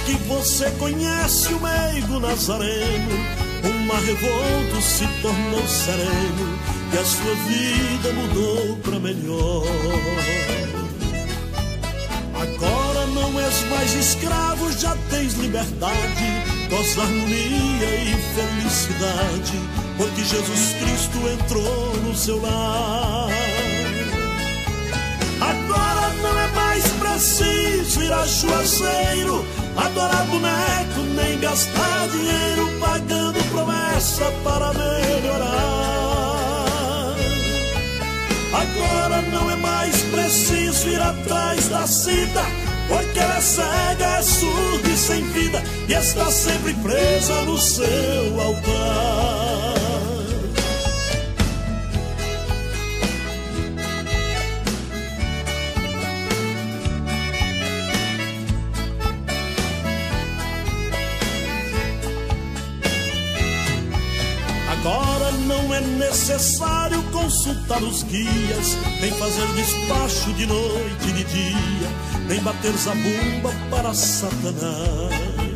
que você conhece o meigo nazareno, um mar revolto se tornou sereno e a sua vida mudou pra melhor. Agora não és mais escravo, já tens liberdade, goza harmonia e felicidade, porque Jesus Cristo entrou no seu lar. Agora não é mais preciso ir a juazeiro, adorar boneco, nem gastar dinheiro pagando promessa para melhorar. Agora não é mais preciso ir atrás da cita, porque ela é cega, é surda e sem vida, e está sempre presa no seu altar. Agora não é necessário consultar os guias, nem fazer despacho de noite e de dia, nem bater zabumba para Satanás.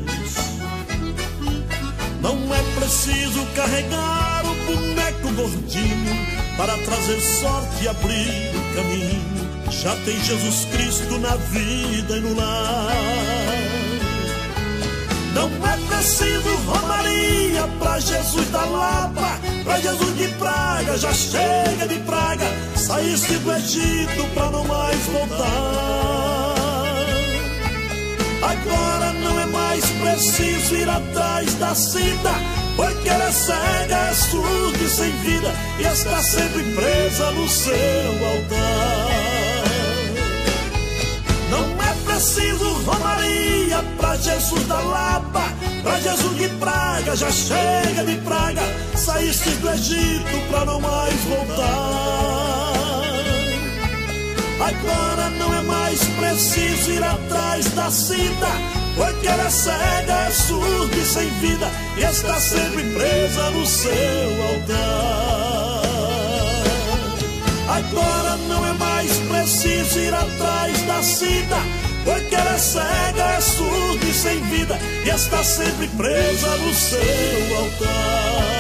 Não é preciso carregar o boneco gordinho para trazer sorte e abrir o caminho. Já tem Jesus Cristo na vida e no lar. Não é preciso romaria pra Jesus da Lapa, pra Jesus de Praga, já chega de praga, saíste do Egito pra não mais voltar. Agora não é mais preciso ir atrás da cita, porque ela é cega, é surda e sem vida, e está sempre presa no seu altar. Não é preciso romaria pra Jesus da Lapa, pra Jesus de Praga, já chega de praga, saíste do Egito pra não mais voltar. Agora não é mais preciso ir atrás da cita, porque ela é cega, é surda e sem vida, e está sempre presa no seu altar. Agora não é mais preciso ir atrás da cita, porque ela é cega, é surda e sem vida, e está sempre presa no seu altar.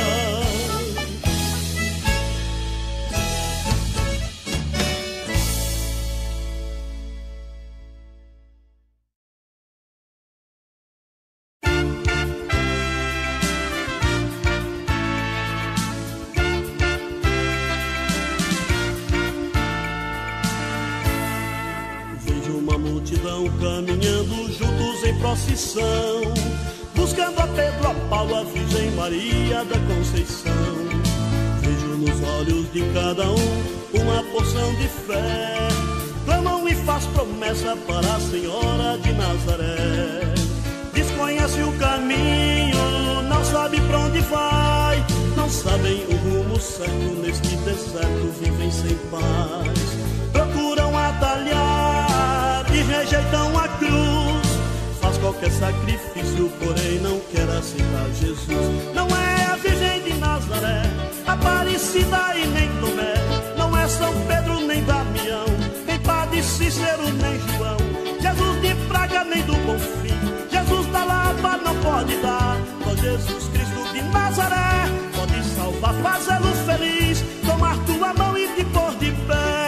Caminhando juntos em procissão, buscando a Pedro, a Paulo, a Virgem Maria da Conceição. Vejo nos olhos de cada um uma porção de fé, clamam e faz promessa para a Senhora de Nazaré. Desconhece o caminho, não sabe pra onde vai, não sabem o rumo certo, neste deserto vivem sem paz. Procuram atalhar e rejeitam a cruz, faz qualquer sacrifício, porém não quer aceitar Jesus. Não é a Virgem de Nazaré, Aparecida e nem Tomé, não é São Pedro nem Damião, nem Padre Cícero nem João, Jesus de Praga nem do Bonfim, Jesus da Lapa não pode dar, só Jesus Cristo de Nazaré pode salvar, fazê-lo feliz, tomar tua mão e te pôr de pé.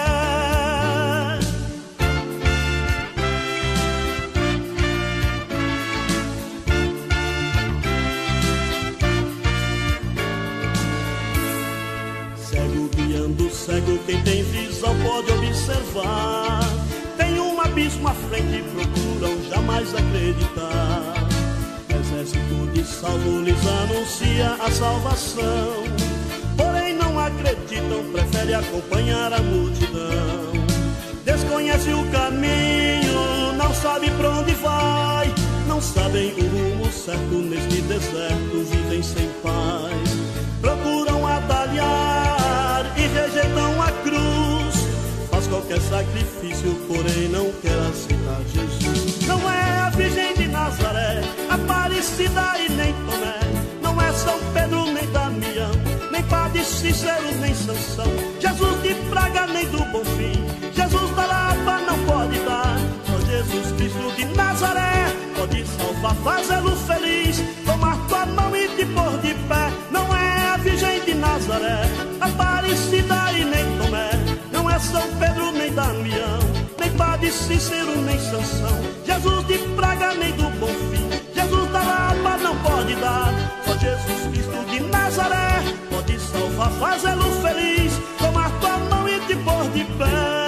Cego, quem tem visão pode observar, tem um abismo à frente e procuram jamais acreditar. Exército de salvo lhes anuncia a salvação, porém não acreditam, prefere acompanhar a multidão. Desconhece o caminho, não sabe pra onde vai, não sabem o rumo certo, neste deserto vivem sem paz. Procuram atalhar e rejeitam a cruz, faz qualquer sacrifício, porém não quer aceitar Jesus. Não é a Virgem de Nazaré, Aparecida e nem Tomé, não é São Pedro nem Damião, nem Padre Cícero nem Sansão, Jesus de Praga nem do Bonfim, Jesus da Lapa não pode dar, só Jesus Cristo de Nazaré pode salvar, fazê-lo feliz, tomar tua mão e te pôr de pé. Não é a Virgem de Nazaré, Aparecida e nem Tomé, não é São Pedro nem Damião, nem Padre Cícero nem Sansão, Jesus de Praga nem do Bonfim, Jesus da Lapa não pode dar. Só Jesus Cristo de Nazaré pode salvar, fazê-lo feliz, tomar tua mão e te pôr de pé.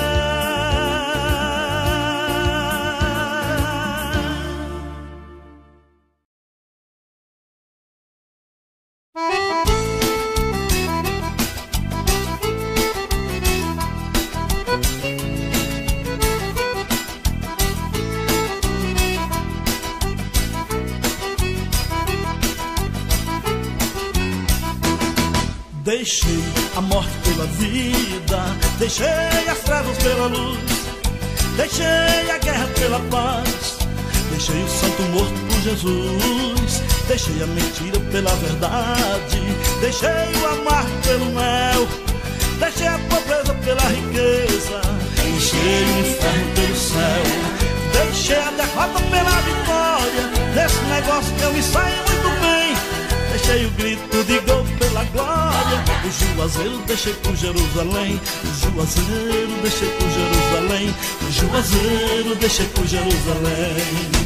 Deixei a morte pela vida, deixei as trevas pela luz, deixei a guerra pela paz, deixei o santo morto por Jesus, deixei a mentira pela verdade, deixei o amargo pelo mel, deixei a pobreza pela riqueza, deixei o inferno pelo céu, deixei a derrota pela vitória. Nesse negócio que eu me saio muito bem, deixei o grito de gol pela glória. O Juazeiro deixei por Jerusalém, o Juazeiro deixei por Jerusalém, o Juazeiro deixei por Jerusalém.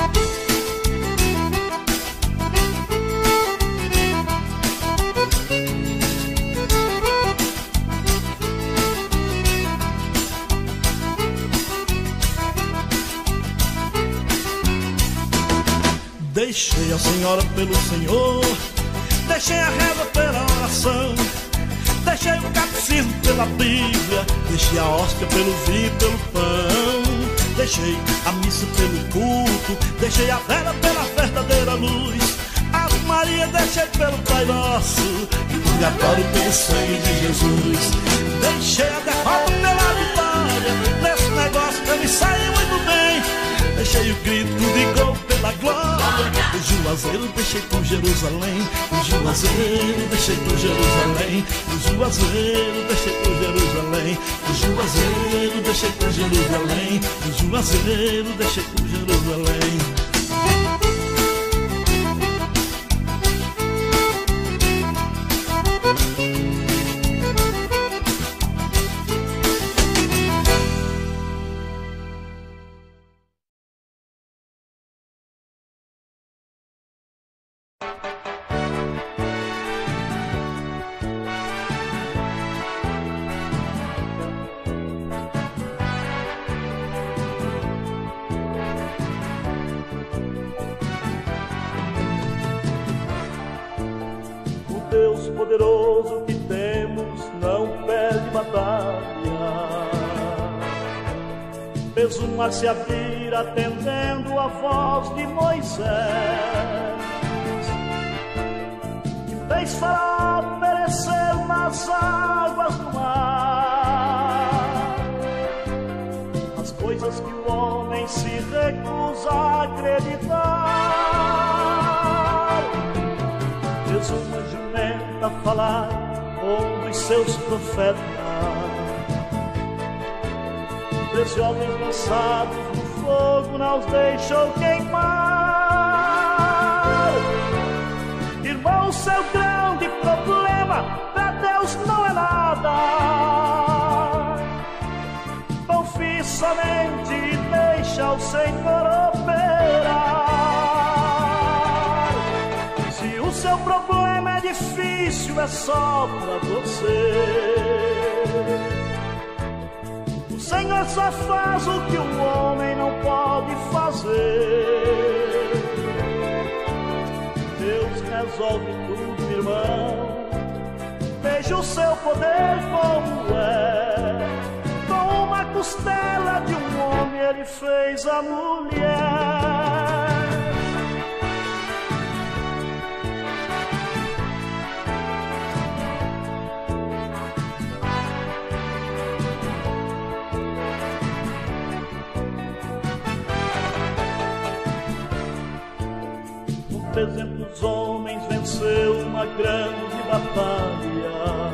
Deixei a senhora pelo Senhor, deixei a reza pela oração, deixei o catecismo pela Bíblia, deixei a hóstia pelo vinho e pelo pão, deixei a missa pelo culto, deixei a vela pela verdadeira luz, Ave Maria deixei pelo Pai Nosso, e o purgatório pelo sangue de Jesus. Deixei a derrota pela vitória, nesse negócio que eu me saí muito bem, deixei o grito de gol pela glória. O Juazeiro deixei por Jerusalém, o Juazeiro deixei por Jerusalém, o Juazeiro deixei por Jerusalém, o Juazeiro deixei por Jerusalém, o Juazeiro deixei por Jerusalém. Poderoso que temos não perde batalha, fez o mar se abrir atendendo a voz de Moisés, e fez Faraó perecer nas águas do mar. As coisas que o homem se recusa a acreditar, fez uma a falar com os seus profetas, 13 homens lançados no fogo não os deixou queimar. Irmão, seu grande problema pra Deus não é nada, confie somente e deixa o Senhor operar. Se o seu problema é difícil, é só pra você, o Senhor só faz o que o homem não pode fazer. Deus resolve tudo, irmão, veja o seu poder como é. Com uma costela de um homem ele fez a mulher. Com 300 homens venceu uma grande batalha.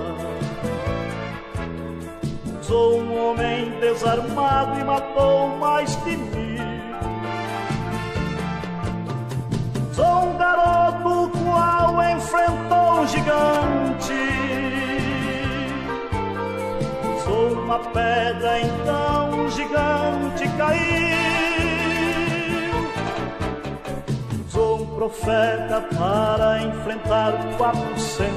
Usou um homem desarmado e matou mais de 1000. uma pedra, então um gigante caiu. Usou um profeta para enfrentar 400.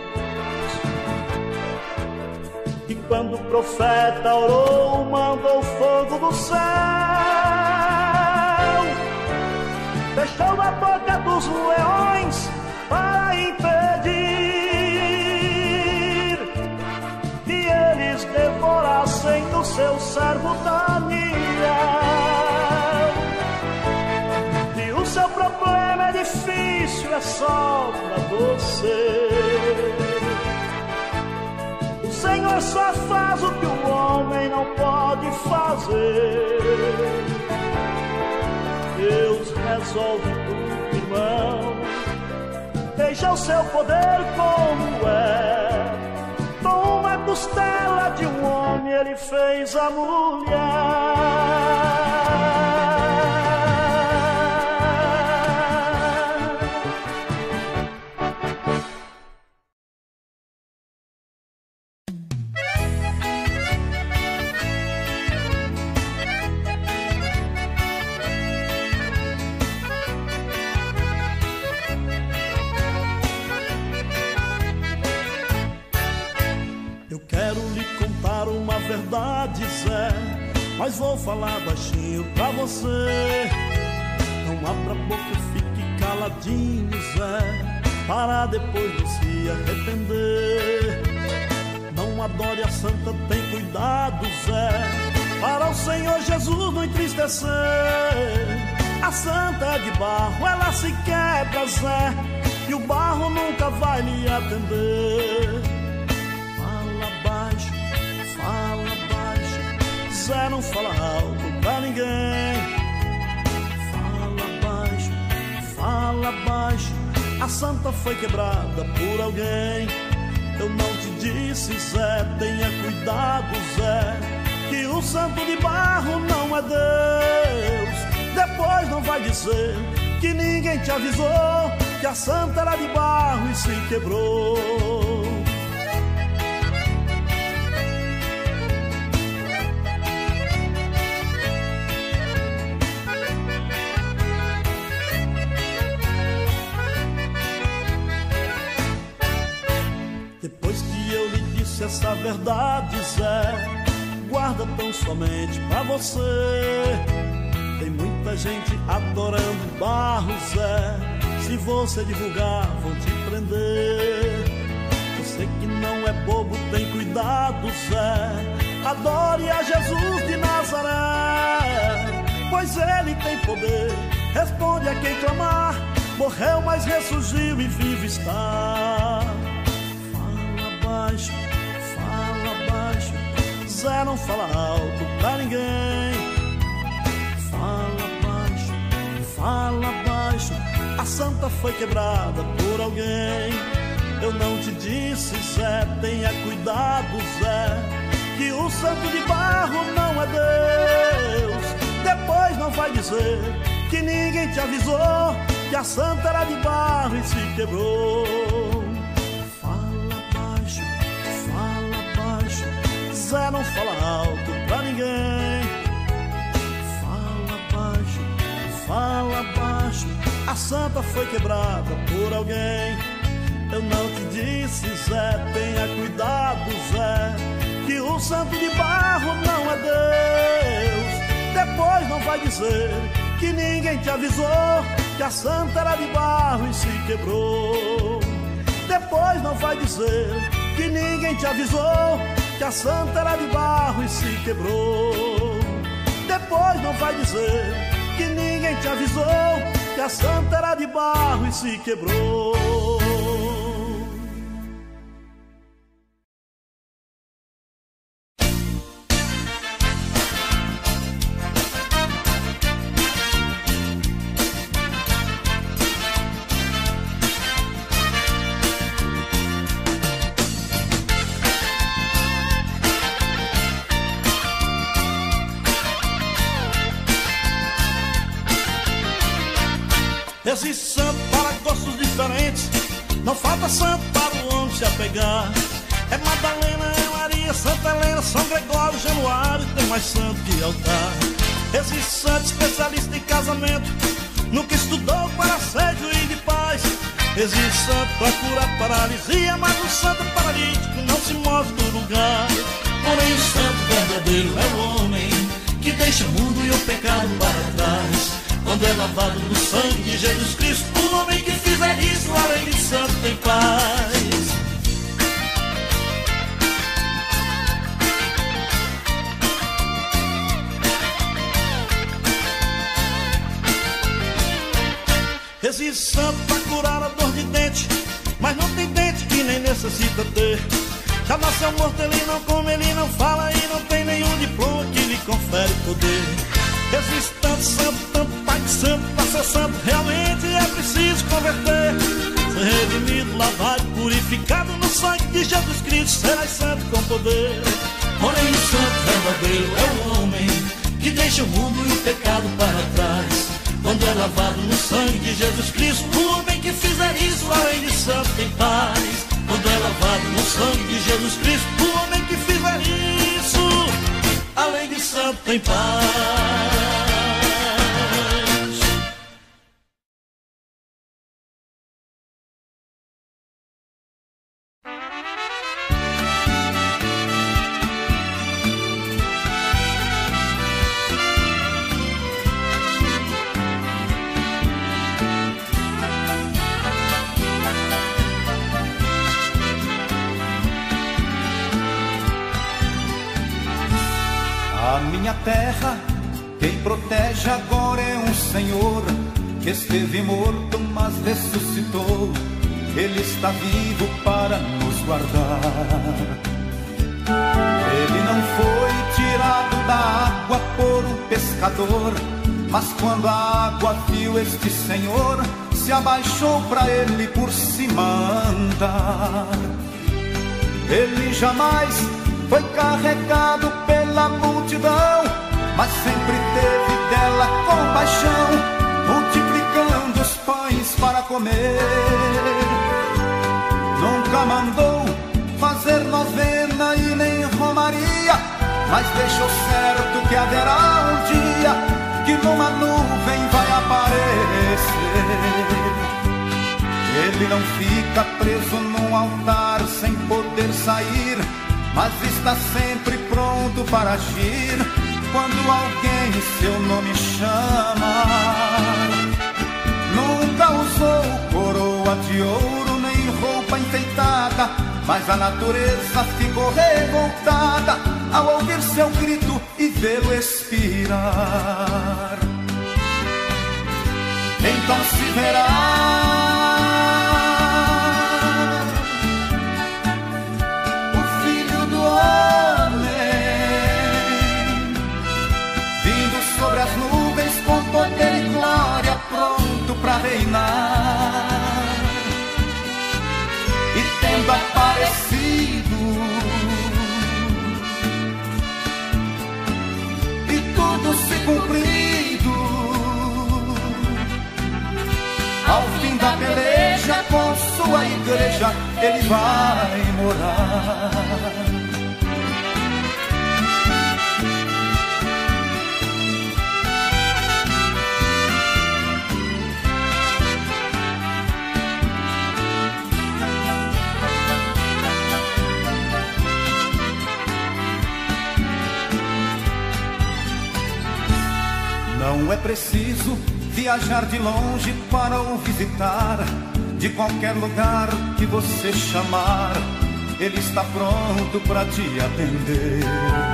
E quando o profeta orou, mandou fogo do céu, fechou a boca dos leões para impedir que eles devorassem do seu servo Daniel. E o seu problema é difícil, é só pra você. O Senhor só faz o que o homem não pode fazer. Deus resolve tudo, irmão. Veja o seu poder como é. Com uma costela de um homem ele fez a mulher. Verdade, Zé, mas vou falar baixinho pra você. Não abra a boca e fique caladinho, Zé, para depois não se arrepender. Não adore a santa, tem cuidado, Zé, para o Senhor Jesus não entristecer. A santa é de barro, ela se quebra, Zé, e o barro nunca vai lhe atender. Zé, não fala alto pra ninguém. Fala baixo. A santa foi quebrada por alguém. Eu não te disse, Zé, tenha cuidado, Zé, que o santo de barro não é Deus. Depois não vai dizer que ninguém te avisou que a santa era de barro e se quebrou. Depois que eu lhe disse essa verdade, Zé, guarda tão somente pra você. Tem muita gente adorando barro, Zé, se você divulgar vão te prender. Você que não é bobo, tem cuidado, Zé, adore a Jesus de Nazaré, pois ele tem poder, responde a quem clamar. Morreu, mas ressurgiu e vivo está. Fala baixo, Zé, não fala alto pra ninguém. Fala baixo, a santa foi quebrada por alguém. Eu não te disse, Zé, tenha cuidado, Zé, que o santo de barro não é Deus. Depois não vai dizer que ninguém te avisou que a santa era de barro e se quebrou. Zé, não fala alto pra ninguém. Fala baixo, a santa foi quebrada por alguém. Eu não te disse, Zé, tenha cuidado, Zé, que o santo de barro não é Deus. Depois não vai dizer que ninguém te avisou que a santa era de barro e se quebrou. Depois não vai dizer que ninguém te avisou que a santa era de barro e se quebrou. Depois não vai dizer que ninguém te avisou que a santa era de barro e se quebrou. Existe santo para gostos diferentes, não falta santo para o homem se apegar. É Madalena, é Maria, Maria, Santa Helena, São Gregório, Januário, tem mais santo que altar. Existe santo especialista em casamento, nunca estudou para assédio e de paz. Existe santo para curar paralisia, mas o santo paralítico não se move do lugar. Porém o santo verdadeiro é o homem que deixa o mundo e o pecado para trás. Quando é lavado no sangue de Jesus Cristo, o homem que fizer isso, além de santo, tem paz. Existe santo para curar a dor de dente, mas não tem dente e nem necessita ter. Já nasceu morto, ele não come, ele não fala e não tem nenhum diploma que lhe confere poder. Existe tanto santo, tanto pai de santo, para ser santo realmente é preciso converter. Ser redimido, lavado, purificado no sangue de Jesus Cristo, serás santo com poder. Porém o santo verdadeiro é o homem que deixa o mundo e o pecado para trás. Quando é lavado no sangue de Jesus Cristo, o homem que fizer isso, além de santo, tem paz. Quando é lavado no sangue de Jesus Cristo, o homem que fizer isso, além de santo, tem paz. Minha terra, quem protege agora é um Senhor que esteve morto, mas ressuscitou. Ele está vivo para nos guardar. Ele não foi tirado da água por um pescador, mas quando a água viu este Senhor, se abaixou para ele por cima andar. Ele jamais foi carregado pela multidão, mas sempre teve dela compaixão, multiplicando os pães para comer. Nunca mandou fazer novena e nem romaria, mas deixou certo que haverá um dia que numa nuvem vai aparecer. Ele não fica preso num altar sem poder sair, mas está sempre pronto para agir quando alguém seu nome chama. Nunca usou coroa de ouro nem roupa enfeitada, mas a natureza ficou revoltada ao ouvir seu grito e vê-lo expirar. Então se verá sobre as nuvens com poder e glória, pronto para reinar. E tendo aparecido, e tudo se cumprido, ao fim da peleja com sua igreja ele vai morar. Não é preciso viajar de longe para o visitar. De qualquer lugar que você chamar, ele está pronto para te atender.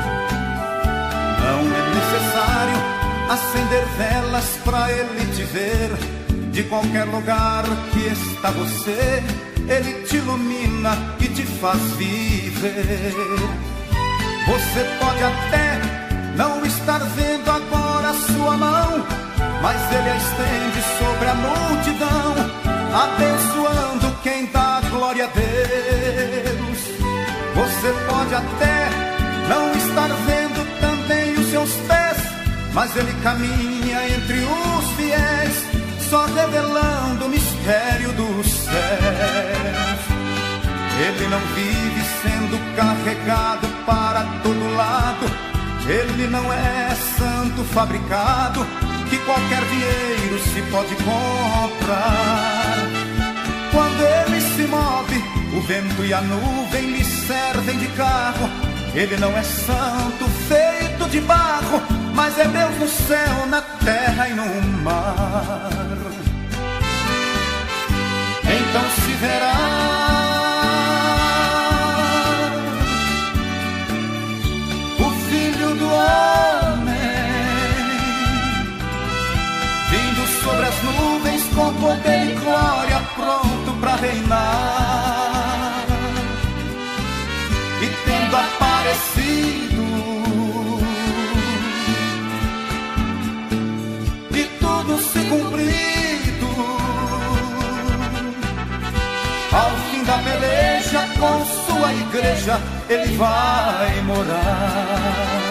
Não é necessário acender velas para ele te ver. De qualquer lugar que está você, ele te ilumina e te faz viver. Você pode até não estar vendo agora a sua mão, mas ele a estende sobre a multidão, abençoando quem dá glória a Deus. Você pode até não estar vendo também os seus pés, mas ele caminha entre os fiéis, só revelando o mistério dos céus. Ele não vive sendo sendo carregado para todo lado. Ele não é santo fabricado, que qualquer dinheiro se pode comprar. Quando ele se move, o vento e a nuvem lhe servem de carro. Ele não é santo feito de barro, mas é Deus no céu, na terra e no mar. Então se verá o Filho do Homem vindo sobre as nuvens com poder e glória, pronto para reinar. E tendo aparecido, e tudo se cumprido, ao fim da peleja com sua igreja ele vai morar.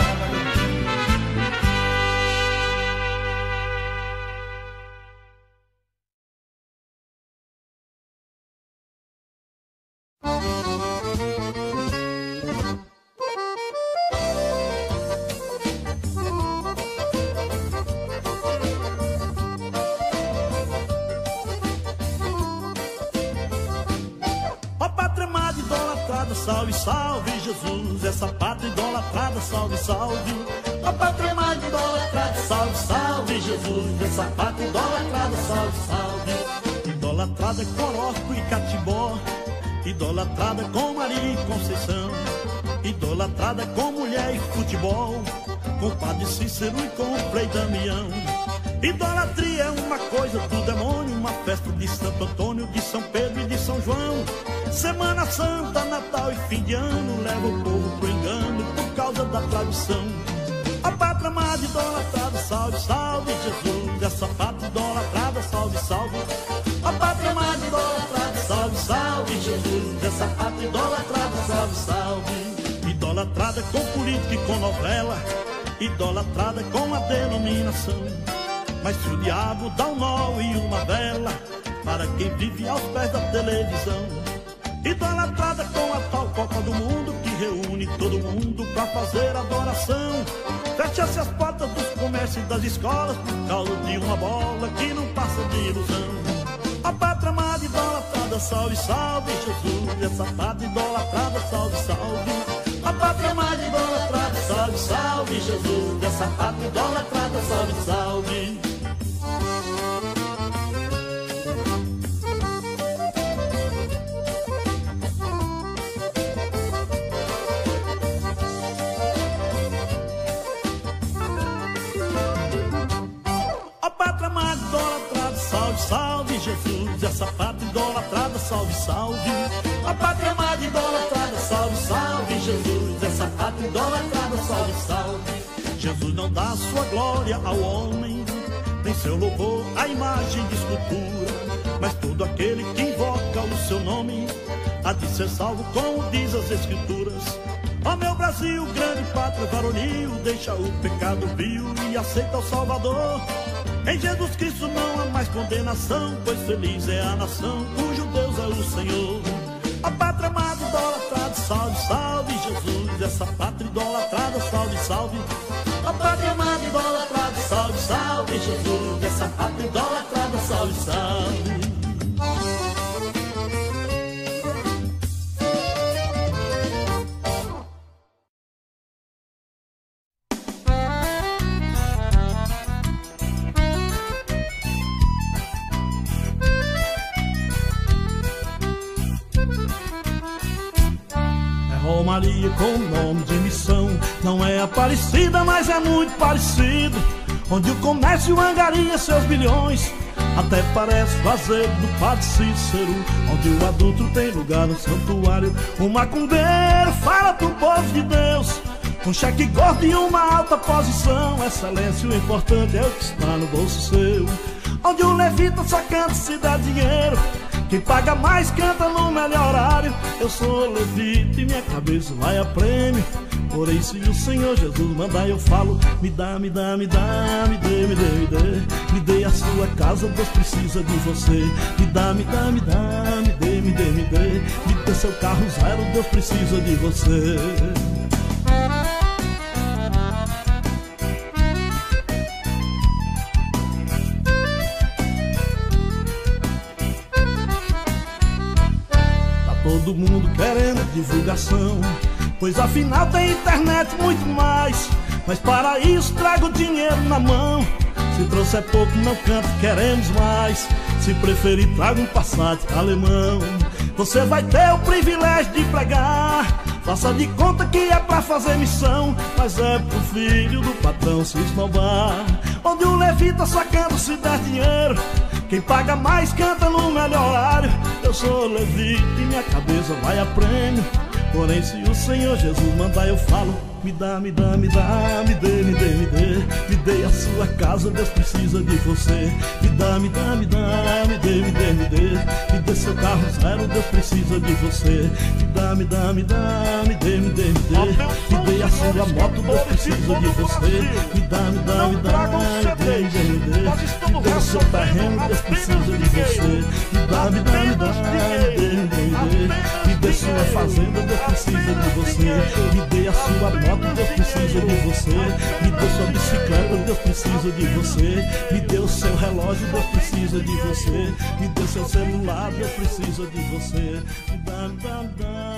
Salve, salve Jesus, essa pátria idolatrada, salve, salve. A pátria mais idolatrada, salve, salve Jesus, essa pátria idolatrada, salve, salve. Idolatrada Coróstico e Catibó, idolatrada com Maria e Conceição, idolatrada com mulher e futebol, com Padre Cícero e com Frei Damião. Idolatria é uma coisa do demônio, uma festa de Santo Antônio, de São Pedro e de São João. Semana Santa, Natal e fim de ano leva o povo pro engano por causa da tradição. A pátria amada idolatrada, salve, salve Jesus, essa pátria idolatrada, salve, salve. A pátria amada idolatrada, salve, salve Jesus, essa pátria idolatrada, salve, salve. Idolatrada com política e com novela, idolatrada com a denominação. Mas se o diabo dá um nó e uma vela para quem vive aos pés da televisão, idolatrada com a tal Copa do Mundo que reúne todo mundo pra fazer adoração. Fecha-se as portas dos comércios e das escolas por causa de uma bola que não passa de ilusão. A pátria amada idolatrada, salve, salve Jesus, essa pátria idolatrada, salve, salve. A pátria amada idolatrada, salve, salve Jesus, essa pátria idolatrada, salve, salve. Salve Jesus, essa pátria idolatrada, salve, salve. A pátria amada idolatrada, salve, salve Jesus, essa pátria idolatrada, salve, salve. Jesus não dá sua glória ao homem, nem seu louvor à imagem de escultura, mas todo aquele que invoca o seu nome há de ser salvo, como diz as Escrituras. Ó meu Brasil, grande pátria varonil, deixa o pecado vil e aceita o Salvador. Em Jesus Cristo não há mais condenação, pois feliz é a nação cujo Deus é o Senhor. A pátria amada idolatrada, salve, salve Jesus, essa pátria idolatrada, salve, salve. A pátria amada idolatrada, salve, salve Jesus, essa pátria idolatrada, salve, salve. Maria com o nome de missão, não é Aparecida, mas é muito parecido. Onde o comércio angaria seus bilhões, até parece fazer do Padre Cícero. Onde o adulto tem lugar no santuário, o macumbeiro fala pro povo de Deus, com cheque gordo e uma alta posição. Excelência, o importante é o que está no bolso seu. Onde o levita só canta se dá dinheiro, quem paga mais canta no melhor horário. Eu sou levita e minha cabeça vai a prêmio, porém se o Senhor Jesus mandar eu falo, me dá, me dá, me dá, me dê, me dê, me dê, me dê a sua casa, Deus precisa de você. Me dá, me dá, me dá, me dê, me dê, me dê. Me dê seu carro zero, Deus precisa de você. Todo mundo querendo divulgação, pois afinal tem internet muito mais. Mas para isso traga o dinheiro na mão. Se trouxer pouco não canto, queremos mais. Se preferir traga um Passat alemão. Você vai ter o privilégio de pregar. Faça de conta que é pra fazer missão, mas é pro filho do patrão se esnobar. Onde o levita sacando se der dinheiro, quem paga mais canta no melhor horário. Eu sou levita e minha cabeça vai a prêmio. Porém se o Senhor Jesus mandar eu falo. Me dá, me dá, me dá, me dê, me dê, me dê. Me dê a sua casa, Deus precisa de você. Me dá, me dá, me dá, me dê, me dê, me dê. Me dê seu carro zero, Deus precisa de você. Me dá, me dá, me dá, me dê, me dê, me dê. Me dê a sua moto, Deus precisa de você. Me dá, me dá, me dá, me dê, me dê, me dê. Me dê o seu terreno, Deus precisa de você. Me dá, me dá, me dá, me dê, me dê, me dê. Me dê sua fazenda, Deus precisa de você. Me dê a sua moto, Deus precisa de você. Me dê sua bicicleta, Deus precisa de você. Me dê o seu relógio, Deus precisa de você. Me dê seu celular, Deus precisa de você. Me dá, me dá, me dá.